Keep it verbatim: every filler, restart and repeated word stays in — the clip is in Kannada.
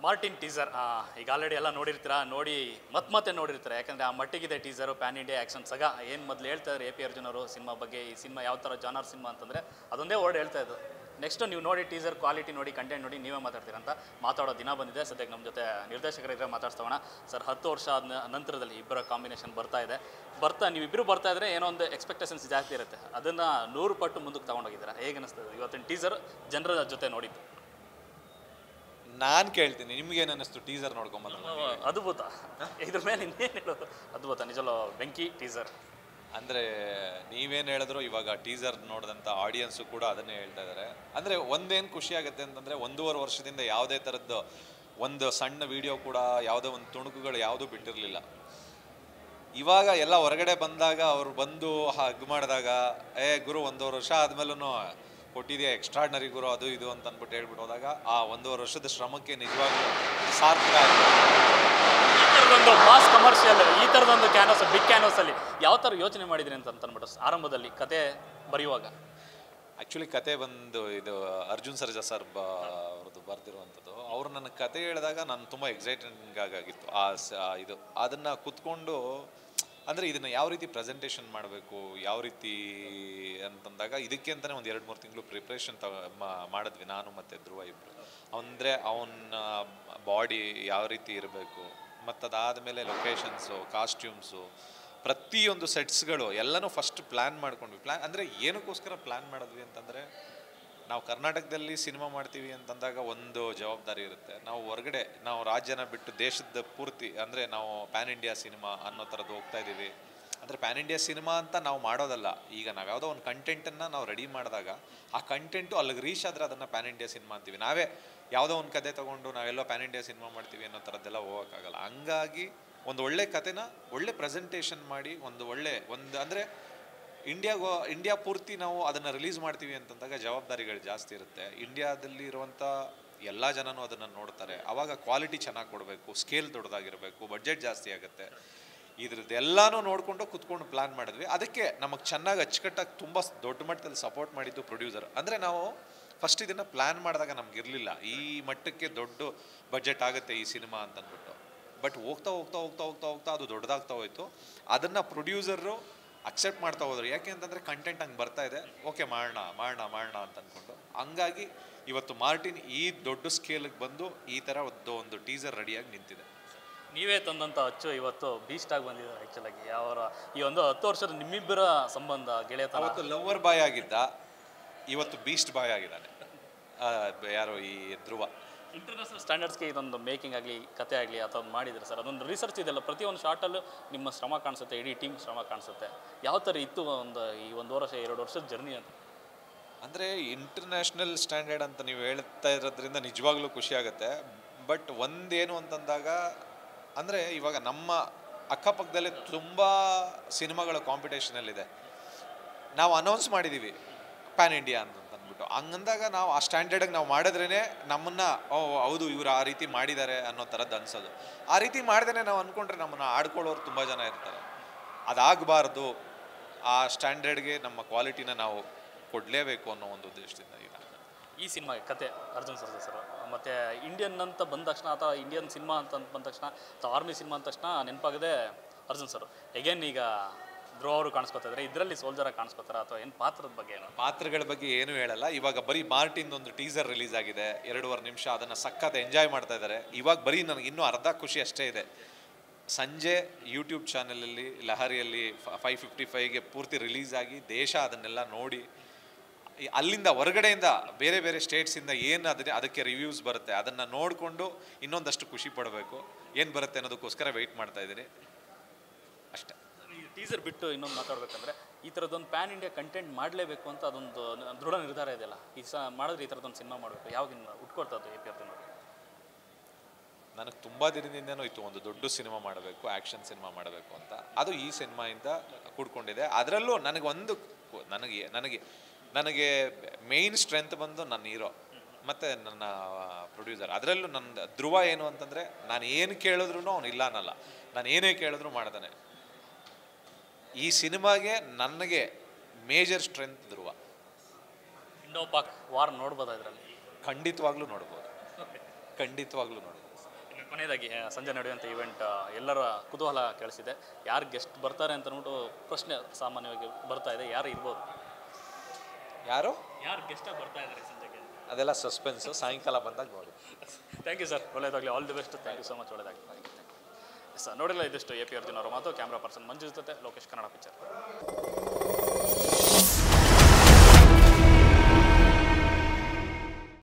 ಮಾರ್ಟಿನ್ ಟೀಸರ್ ಈಗ ಆಲ್ರೆಡಿ ಎಲ್ಲ ನೋಡಿರ್ತೀರಾ, ನೋಡಿ ಮತ್ತೆ ಮತ್ತೆ ನೋಡಿರ್ತಾರೆ. ಯಾಕಂದರೆ ಆ ಮಟ್ಟಿಗಿದೆ ಟೀಸರು. ಪ್ಯಾನ್ ಇಂಡಿಯಾ ಆ್ಯಕ್ಷನ್ ಸಗ ಏನು ಮೊದಲು ಹೇಳ್ತಾ ಇದ್ದಾರೆ ಎ ಪಿ ಅರ್ಜುನ್ ಅವರು ಸಿನಿಮಾ ಬಗ್ಗೆ. ಈ ಸಿನಿಮಾ ಯಾವ ಥರ ಜಾನರ್ ಸಿನಿಮಾ ಅಂತಂದರೆ ಅದೊಂದೇ ವರ್ಡ್ ಹೇಳ್ತಾ ಇದ್ದು. ನೆಕ್ಸ್ಟ್ ನೀವು ನೋಡಿ ಟೀಸರ್ ಕ್ವಾಲಿಟಿ ನೋಡಿ, ಕಂಟೆಂಟ್ ನೋಡಿ ನೀವೇ ಮಾತಾಡ್ತೀರ ಅಂತ ಮಾತಾಡೋ ದಿನ ಬಂದಿದೆ. ಸದ್ಯಕ್ಕೆ ನಮ್ಮ ಜೊತೆ ನಿರ್ದೇಶಕರಿದ್ರೆ ಮಾತಾಡ್ಸೋಣ. ಸರ್, ಹತ್ತು ವರ್ಷ ಆದ ನಂತರದಲ್ಲಿ ಇಬ್ಬರ ಕಾಂಬಿನೇಷನ್ ಬರ್ತಾ ಇದೆ. ಬರ್ತಾ ನೀವಿಬ್ಬರು ಬರ್ತಾ ಇದ್ರೆ ಏನೋ ಒಂದು ಎಕ್ಸ್ಪೆಕ್ಟೇಷನ್ಸ್ ಜಾಸ್ತಿ ಇರುತ್ತೆ. ಅದನ್ನು ನೂರು ಪಟ್ಟು ಮುಂದಕ್ಕೆ ತೊಗೊಂಡೋಗಿದ್ದೀರಾ. ಹೇಗೆ ಅನಿಸ್ತದೆ ಇವತ್ತಿನ ಟೀಸರ್ ಜನರ ಜೊತೆ ನೋಡಿದ್ದು? ನಾನು ಕೇಳ್ತೀನಿ, ನಿಮ್ಗೇನು ಅನ್ನಿಸ್ತು ಟೀಸರ್ ನೋಡ್ಕೊಂಬಂದ್ರೆ? ಅದ್ಭುತ. ಇದ್ರ ಮೇಲೆ ಇನ್ನೇನು ಹೇಳೋದು, ಅದ್ಭುತ ನಿಜವಲ್ಲ. ಬೆಂಕಿ ಟೀಸರ್ ಅಂದರೆ ನೀವೇನು ಹೇಳಿದ್ರು ಇವಾಗ ಟೀಸರ್ ನೋಡಿದಂಥ ಆಡಿಯನ್ಸು ಕೂಡ ಅದನ್ನೇ ಹೇಳ್ತಾ ಇದ್ದಾರೆ. ಅಂದರೆ ಒಂದೇನು ಖುಷಿ ಆಗುತ್ತೆ ಅಂತಂದರೆ, ಒಂದೂವರೆ ವರ್ಷದಿಂದ ಯಾವುದೇ ಥರದ್ದು ಒಂದು ಸಣ್ಣ ವಿಡಿಯೋ ಕೂಡ, ಯಾವುದೋ ಒಂದು ತುಣುಕುಗಳು ಯಾವುದೂ ಬಿಟ್ಟಿರಲಿಲ್ಲ. ಇವಾಗ ಎಲ್ಲ ಹೊರಗಡೆ ಬಂದಾಗ ಅವರು ಬಂದು ಹಗ್ ಮಾಡಿದಾಗ, ಏ ಗುರು ಒಂದೂವರೆ ವರ್ಷ ಆದಮೇಲೂ ಕೊಟ್ಟಿದೆಯಾ ಎಕ್ಸ್ಟ್ರಾರ್ಡ್ನರಿ ಗುರು ಅದು ಇದು ಅಂತ ಅಂದ್ಬಿಟ್ಟು ಹೇಳ್ಬಿಟ್ಟು ಹೋದಾಗ ಆ ಒಂದೂವರೆ ವರ್ಷದ ಶ್ರಮಕ್ಕೆ ನಿಜವಾಗ್ಲೂ ಸಾರ್ಥಕ ಆಯಿತು. ಈ ಥರದೊಂದು ಮಾಸ್ ಕಮರ್ಷಿಯಲ್, ಈ ಥರದೊಂದು ಕ್ಯಾನ್ವಸ್, ಬಿಗ್ ಕ್ಯಾನ್ವಸಲ್ಲಿ ಯಾವ ಥರ ಯೋಚನೆ ಮಾಡಿದ್ರಿ ಅಂತ ಅಂದ್ಬಿಟ್ಟು ಆರಂಭದಲ್ಲಿ ಕತೆ ಬರೆಯುವಾಗ? ಆ್ಯಕ್ಚುಲಿ ಕತೆ ಬಂದು ಇದು ಅರ್ಜುನ್ ಸರ್ಜಾ ಸರ್ ಬ ಅವ್ರದ್ದು ಬರ್ದಿರುವಂಥದ್ದು. ಅವರು ನನಗೆ ಕತೆ ಹೇಳಿದಾಗ ನಾನು ತುಂಬ ಎಕ್ಸೈಟಿಂಗ್ ಆಗಿತ್ತು. ಆ ಇದು ಅದನ್ನು ಕುತ್ಕೊಂಡು, ಅಂದರೆ ಇದನ್ನು ಯಾವ ರೀತಿ ಪ್ರೆಸೆಂಟೇಷನ್ ಮಾಡಬೇಕು, ಯಾವ ರೀತಿ ಅಂತಂದಾಗ ಇದಕ್ಕೆ ಅಂತಲೇ ಒಂದು ಎರಡು ಮೂರು ತಿಂಗಳು ಪ್ರಿಪ್ರೇಷನ್ ತ ಮಾಡಿದ್ವಿ ನಾನು ಮತ್ತು ಧ್ರುವ ಇಬ್ಬರು. ಅಂದರೆ ಅವನ ಬಾಡಿ ಯಾವ ರೀತಿ ಇರಬೇಕು, ಮತ್ತು ಅದಾದಮೇಲೆ ಲೊಕೇಶನ್ಸು, ಕಾಸ್ಟ್ಯೂಮ್ಸು, ಪ್ರತಿಯೊಂದು ಸೆಟ್ಸ್ಗಳು ಎಲ್ಲನೂ ಫಸ್ಟ್ ಪ್ಲ್ಯಾನ್ ಮಾಡ್ಕೊಂಡ್ವಿ. ಪ್ಲ್ಯಾನ್ ಅಂದರೆ ಏನಕ್ಕೋಸ್ಕರ ಪ್ಲ್ಯಾನ್ ಮಾಡಿದ್ವಿ ಅಂತಂದರೆ, ನಾವು ಕರ್ನಾಟಕದಲ್ಲಿ ಸಿನಿಮಾ ಮಾಡ್ತೀವಿ ಅಂತಂದಾಗ ಒಂದು ಜವಾಬ್ದಾರಿ ಇರುತ್ತೆ. ನಾವು ಹೊರಗಡೆ, ನಾವು ರಾಜ್ಯನ ಬಿಟ್ಟು ದೇಶದ ಪೂರ್ತಿ, ಅಂದರೆ ನಾವು ಪ್ಯಾನ್ ಇಂಡಿಯಾ ಸಿನಿಮಾ ಅನ್ನೋ ಥರದ್ದು ಹೋಗ್ತಾ ಇದ್ದೀವಿ. ಅಂದರೆ ಪ್ಯಾನ್ ಇಂಡಿಯಾ ಸಿನಿಮಾ ಅಂತ ನಾವು ಮಾಡೋದಲ್ಲ. ಈಗ ನಾವು ಯಾವುದೋ ಒಂದು ಕಂಟೆಂಟನ್ನು ನಾವು ರೆಡಿ ಮಾಡಿದಾಗ ಆ ಕಂಟೆಂಟು ಅಲ್ಲಿಗೆ ರೀಚ್ ಆದರೆ ಅದನ್ನು ಪ್ಯಾನ್ ಇಂಡಿಯಾ ಸಿನಿಮಾ ಅಂತೀವಿ. ನಾವೇ ಯಾವುದೋ ಒಂದು ಕತೆ ತೊಗೊಂಡು ನಾವೆಲ್ಲೋ ಪ್ಯಾನ್ ಇಂಡಿಯಾ ಸಿನಿಮಾ ಮಾಡ್ತೀವಿ ಅನ್ನೋ ಥರದ್ದೆಲ್ಲ ಹೋಗೋಕ್ಕಾಗಲ್ಲ. ಹಂಗಾಗಿ ಒಂದು ಒಳ್ಳೆ ಕತೆನ ಒಳ್ಳೆ ಪ್ರೆಸೆಂಟೇಷನ್ ಮಾಡಿ, ಒಂದು ಒಳ್ಳೆ ಒಂದು ಅಂದರೆ ಇಂಡಿಯಾಗೋ ಇಂಡಿಯಾ ಪೂರ್ತಿ ನಾವು ಅದನ್ನು ರಿಲೀಸ್ ಮಾಡ್ತೀವಿ ಅಂತಂದಾಗ ಜವಾಬ್ದಾರಿಗಳು ಜಾಸ್ತಿ ಇರುತ್ತೆ. ಇಂಡಿಯಾದಲ್ಲಿ ಇರುವಂಥ ಎಲ್ಲ ಜನನೂ ಅದನ್ನು ನೋಡ್ತಾರೆ. ಆವಾಗ ಕ್ವಾಲಿಟಿ ಚೆನ್ನಾಗಿ ಕೊಡಬೇಕು, ಸ್ಕೇಲ್ ದೊಡ್ಡದಾಗಿರಬೇಕು, ಬಡ್ಜೆಟ್ ಜಾಸ್ತಿ ಆಗುತ್ತೆ. ಇದ್ರದ್ದೆಲ್ಲನೂ ನೋಡಿಕೊಂಡು ಕುತ್ಕೊಂಡು ಪ್ಲ್ಯಾನ್ ಮಾಡಿದ್ವಿ. ಅದಕ್ಕೆ ನಮಗೆ ಚೆನ್ನಾಗಿ ಅಚ್ಚುಕಟ್ಟಾಗಿ ತುಂಬ ದೊಡ್ಡ ಮಟ್ಟದಲ್ಲಿ ಸಪೋರ್ಟ್ ಮಾಡಿದ್ದು ಪ್ರೊಡ್ಯೂಸರ್. ಅಂದರೆ ನಾವು ಫಸ್ಟ್ ಇದನ್ನು ಪ್ಲ್ಯಾನ್ ಮಾಡಿದಾಗ ನಮಗಿರಲಿಲ್ಲ ಈ ಮಟ್ಟಕ್ಕೆ ದೊಡ್ಡ ಬಡ್ಜೆಟ್ ಆಗುತ್ತೆ ಈ ಸಿನಿಮಾ ಅಂತಂದ್ಬಿಟ್ಟು. ಬಟ್ ಹೋಗ್ತಾ ಹೋಗ್ತಾ ಹೋಗ್ತಾ ಹೋಗ್ತಾ ಹೋಗ್ತಾ ಅದು ದೊಡ್ಡದಾಗ್ತಾ ಹೋಯಿತು. ಅದನ್ನು ಪ್ರೊಡ್ಯೂಸರು ಅಕ್ಸೆಪ್ಟ್ ಮಾಡ್ತಾ ಹೋದ್ರು. ಯಾಕೆ ಅಂತಂದರೆ ಕಂಟೆಂಟ್ ಹಂಗೆ ಬರ್ತಾ ಇದೆ, ಓಕೆ ಮಾಡೋಣ ಮಾಡೋಣ ಮಾಡೋಣ ಅಂತ ಅಂದ್ಕೊಂಡು. ಹಂಗಾಗಿ ಇವತ್ತು ಮಾರ್ಟಿನ್ ಈ ದೊಡ್ಡ ಸ್ಕೇಲಿಗೆ ಬಂದು ಈ ಥರ ಒಂದು ಒಂದು ಟೀಸರ್ ರೆಡಿಯಾಗಿ ನಿಂತಿದೆ. ನೀವೇ ತಂದಂಥ ಅಚ್ಚು ಇವತ್ತು ಬೀಸ್ಟಾಗಿ ಬಂದಿದ್ದಾರೆ. ಆ್ಯಕ್ಚುಲಾಗಿ ಯಾವ ಈ ಒಂದು ಹತ್ತು ವರ್ಷದ ನಿಮ್ಮಿಬ್ಬರ ಸಂಬಂಧ ಗೆಳೆಯತನ, ಅವತ್ತು ಲವರ್ ಬಾಯ್ ಆಗಿದ್ದ, ಇವತ್ತು ಬೀಸ್ಟ್ ಬಾಯ್ ಆಗಿದ್ದಾನೆ. ಯಾರು ಈ ಧ್ರುವ. ಇಂಟರ್ನ್ಯಾಷನಲ್ ಸ್ಟ್ಯಾಂಡರ್ಡ್ಸ್ಗೆ ಇದೊಂದು ಮೇಕಿಂಗ್ ಆಗಲಿ, ಕತೆ ಆಗಲಿ ಅಥವಾ ಮಾಡಿದರೆ ಸರ್, ಅದೊಂದು ರಿಸರ್ಚ್ ಇದೆಲ್ಲ. ಪ್ರತಿಯೊಂದು ಶಾರ್ಟಲ್ಲೂ ನಿಮ್ಮ ಶ್ರಮ ಕಾಣಿಸುತ್ತೆ, ಇಡೀ ಟೀಮ್ ಶ್ರಮ ಕಾಣಿಸುತ್ತೆ. ಯಾವ ಥರ ಇತ್ತು ಒಂದು ಈ ಒಂದು ವರ್ಷ ಎರಡು ವರ್ಷದ ಜರ್ನಿ ಅಂತ? ಅಂದರೆ ಇಂಟರ್ನ್ಯಾಷನಲ್ ಸ್ಟ್ಯಾಂಡರ್ಡ್ ಅಂತ ನೀವು ಹೇಳ್ತಾ ಇರೋದ್ರಿಂದ ನಿಜವಾಗ್ಲೂ ಖುಷಿ ಆಗುತ್ತೆ. ಬಟ್ ಒಂದೇನು ಅಂತಂದಾಗ, ಅಂದರೆ ಇವಾಗ ನಮ್ಮ ಅಕ್ಕಪಕ್ಕದಲ್ಲೇ ತುಂಬ ಸಿನಿಮಾಗಳ ಕಾಂಪಿಟೇಷನಲ್ಲಿದೆ. ನಾವು ಅನೌನ್ಸ್ ಮಾಡಿದ್ದೀವಿ ಪ್ಯಾನ್ ಇಂಡಿಯಾ ಅಂತ ಅಂದ್ಬಿಟ್ಟು. ಹಂಗಂದಾಗ ನಾವು ಆ ಸ್ಟ್ಯಾಂಡರ್ಡಿಗೆ ನಾವು ಮಾಡಿದ್ರೇ ನಮ್ಮನ್ನು ಓ ಹೌದು ಇವರು ಆ ರೀತಿ ಮಾಡಿದ್ದಾರೆ ಅನ್ನೋ ಥರದ್ದು ಅನ್ಸೋದು. ಆ ರೀತಿ ಮಾಡಿದ್ರೆ ನಾವು ಅಂದ್ಕೊಂಡ್ರೆ ನಮ್ಮನ್ನು ಆಡ್ಕೊಳ್ಳೋರು ತುಂಬ ಜನ ಇರ್ತಾರೆ. ಅದಾಗಬಾರ್ದು. ಆ ಸ್ಟ್ಯಾಂಡರ್ಡ್ಗೆ ನಮ್ಮ ಕ್ವಾಲಿಟಿನ ನಾವು ಕೊಡಲೇಬೇಕು ಅನ್ನೋ ಒಂದು ಉದ್ದೇಶದಿಂದ ಇದೆ ಈ ಸಿನಿಮಾಗೆ ಕತೆ. ಅರ್ಜುನ್ ಸರ್ಜಾ ಸರ್ ಮತ್ತು ಇಂಡಿಯನ್ ಅಂತ ಬಂದ ತಕ್ಷಣ, ಅಥವಾ ಇಂಡಿಯನ್ ಸಿನಿಮಾ ಅಂತ ಬಂದ ತಕ್ಷಣ, ಅಥವಾ ಆರ್ಮಿ ಸಿನಿಮಾ ಅಂದ ತಕ್ಷಣ ನೆನಪಾಗದೆ ಅರ್ಜುನ್ ಸರ್. ಎಗೇನ್ ಈಗ ಧ್ರುವ ಅವರು ಕಾಣಿಸ್ಕೊತಿದ್ರೆ, ಇದರಲ್ಲಿ ಸೋಲ್ಜರಾಗಿ ಕಾಣಿಸ್ಕೊತಾರ ಅಥವಾ ಏನು ಪಾತ್ರದ ಬಗ್ಗೆ? ಏನು ಪಾತ್ರಗಳ ಬಗ್ಗೆ ಏನು ಹೇಳಲ್ಲ. ಇವಾಗ ಬರೀ ಮಾರ್ಟಿನ್ ಒಂದು ಟೀಸರ್ ರಿಲೀಸ್ ಆಗಿದೆ, ಎರಡೂವರೆ ನಿಮಿಷ. ಅದನ್ನು ಸಖತ್ ಎಂಜಾಯ್ ಮಾಡ್ತಾ ಇದ್ದಾರೆ. ಇವಾಗ ಬರೀ ನನಗೆ ಇನ್ನೂ ಅರ್ಧ ಖುಷಿ ಅಷ್ಟೇ ಇದೆ. ಸಂಜೆ ಯೂಟ್ಯೂಬ್ ಚಾನಲಲ್ಲಿ ಲಹರಿಯಲ್ಲಿ ಫೈವ್ ಫಿಫ್ಟಿ ಫೈವ್ಗೆ ಪೂರ್ತಿ ರಿಲೀಸ್ ಆಗಿ ದೇಶ ಅದನ್ನೆಲ್ಲ ನೋಡಿ, ಅಲ್ಲಿಂದ ಹೊರಗಡೆಯಿಂದ ಬೇರೆ ಬೇರೆ ಸ್ಟೇಟ್ಸಿಂದ ಏನು ಅದಕ್ಕೆ ಅದಕ್ಕೆ ರಿವ್ಯೂಸ್ ಬರುತ್ತೆ ಅದನ್ನು ನೋಡಿಕೊಂಡು ಇನ್ನೊಂದಷ್ಟು ಖುಷಿ ಪಡಬೇಕು. ಏನು ಬರುತ್ತೆ ಅನ್ನೋದಕ್ಕೋಸ್ಕರ ವೆಯ್ಟ್ ಮಾಡ್ತಾ ಇದ್ದೀನಿ ಅಷ್ಟೇ. ಈ ಟೀಸರ್ ಬಿಟ್ಟು ಇನ್ನೊಂದು ಮಾತಾಡಬೇಕಂದ್ರೆ, ಈ ಥರದ್ದೊಂದು ಪ್ಯಾನ್ ಇಂಡಿಯಾ ಕಂಟೆಂಟ್ ಮಾಡಲೇಬೇಕು ಅಂತ ಅದೊಂದು ದೃಢ ನಿರ್ಧಾರ ಇದೆಯಲ್ಲ, ಈ ಸ ಮಾಡಿದ್ರೆ ಈ ಥರದ್ದೊಂದು ಸಿನಿಮಾ ಮಾಡಬೇಕು. ಯಾವಾಗಿಂದ ಉಟ್ಕೊಳ್ತದ್ದು ಎ ಪಿ ಅರ್ಜುನ್? ನನಗೆ ತುಂಬ ದಿನದಿಂದನೂ ಇತ್ತು ಒಂದು ದೊಡ್ಡ ಸಿನಿಮಾ ಮಾಡಬೇಕು, ಆ್ಯಕ್ಷನ್ ಸಿನಿಮಾ ಮಾಡಬೇಕು ಅಂತ. ಅದು ಈ ಸಿನಿಮಾಯಿಂದ ಕೂಡ್ಕೊಂಡಿದೆ. ಅದರಲ್ಲೂ ನನಗೆ ಒಂದು ನನಗೆ ನನಗೆ ನನಗೆ ಮೇಯ್ನ್ ಸ್ಟ್ರೆಂತ್ ಬಂದು ನನ್ನ ಹೀರೋ ಮತ್ತು ನನ್ನ ಪ್ರೊಡ್ಯೂಸರ್. ಅದರಲ್ಲೂ ನನ್ನ ಧ್ರುವ ಏನು ಅಂತಂದರೆ, ನಾನು ಏನು ಕೇಳಿದ್ರು ಅವನು ಇಲ್ಲ ಅನ್ನಲ್ಲ. ನಾನು ಏನೇ ಕೇಳಿದ್ರು ಮಾಡ್ತಾನೆ. ಈ ಸಿನಿಮಾಗೆ ನನಗೆ major strength Dhruva. Indo Pak war ನೋಡ್ಬೋದಾ ಇದರಲ್ಲಿ? ಖಂಡಿತವಾಗ್ಲೂ ನೋಡ್ಬೋದು, ಖಂಡಿತವಾಗ್ಲೂ ನೋಡ್ಬೋದು. ಕೊನೆಯದಾಗಿ ಆ, ಸಂಜೆ ನಡೆಯುವಂಥ ಇವೆಂಟ್ ಎಲ್ಲರ ಕುತೂಹಲ ಕೇಳಿಸಿದೆ. ಯಾರು ಗೆಸ್ಟ್ ಬರ್ತಾರೆ ಅಂತ ಅಂದ್ಬಿಟ್ಟು ಪ್ರಶ್ನೆ ಸಾಮಾನ್ಯವಾಗಿ ಬರ್ತಾ ಇದೆ. ಯಾರು ಇರ್ಬೋದು? ಯಾರು ಯಾರು ಗೆಸ್ಟಾಗಿ ಬರ್ತಾ ಇದ್ದಾರೆ ಸಂಜೆಗೆ? ಅದೆಲ್ಲ ಸಸ್ಪೆನ್ಸು, ಸಾಯಂಕಾಲ ಬಂದಾಗ ನೋಡಿ. ಥ್ಯಾಂಕ್ ಯು ಸರ್, ಒಳ್ಳೆಯದಾಗಲಿ, all the best. Thank you so much, ಒಳ್ಳೆಯದಾಗಲಿ. ಸರ್ ನೋಡಿಲ್ಲ, ಇದಿಷ್ಟು ಎ ಪಿ ಅರ್ಜುನ್ ಅವರ ಮಾತು. ಕ್ಯಾಮ್ರಾ ಪರ್ಸನ್ ಮಂಜು ಜೊತೆ ಲೋಕೇಶ್, ಕನ್ನಡ ಪಿಕ್ಚರ್.